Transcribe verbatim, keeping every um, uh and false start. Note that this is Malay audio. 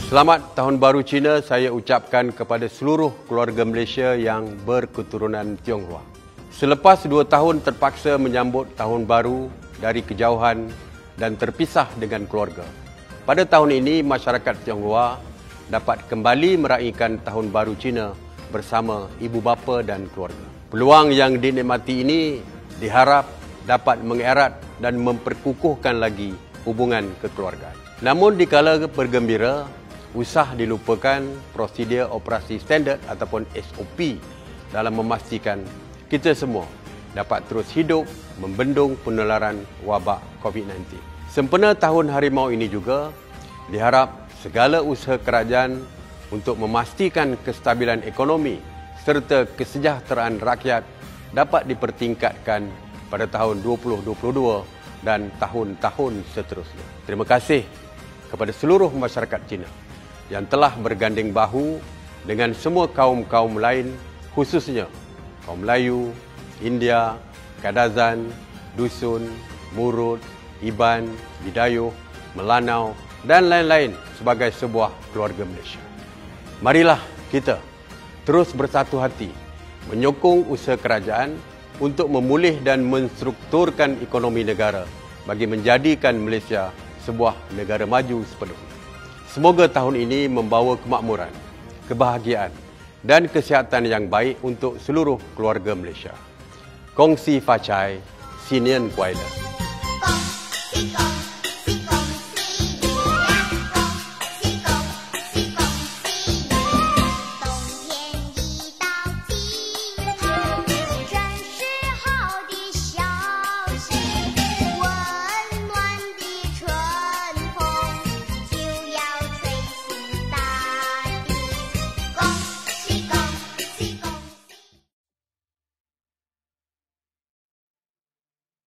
Selamat Tahun Baru Cina saya ucapkan kepada seluruh keluarga Malaysia yang berketurunan Tionghoa. Selepas dua tahun terpaksa menyambut Tahun Baru dari kejauhan dan terpisah dengan keluarga, pada tahun ini masyarakat Tionghoa dapat kembali meraihkan Tahun Baru Cina bersama ibu bapa dan keluarga. Peluang yang dinikmati ini diharap dapat mengerat dan memperkukuhkan lagi hubungan kekeluargaan. Namun dikala bergembira, usah dilupakan prosedur operasi standard ataupun S O P dalam memastikan kita semua dapat terus hidup membendung penularan wabak COVID sembilan belas. Sempena Tahun Harimau ini juga, diharap segala usaha kerajaan untuk memastikan kestabilan ekonomi serta kesejahteraan rakyat dapat dipertingkatkan pada tahun dua ribu dua puluh dua dan tahun-tahun seterusnya. Terima kasih kepada seluruh masyarakat Cina yang telah berganding bahu dengan semua kaum-kaum lain, khususnya kaum Melayu, India, Kadazan, Dusun, Murut, Iban, Bidayuh, Melanau dan lain-lain sebagai sebuah keluarga Malaysia. Marilah kita terus bersatu hati menyokong usaha kerajaan untuk memulih dan menstrukturkan ekonomi negara bagi menjadikan Malaysia sebuah negara maju sepenuhnya. Semoga tahun ini membawa kemakmuran, kebahagiaan dan kesihatan yang baik untuk seluruh keluarga Malaysia. Kongsi Facai, Sinian Kuala.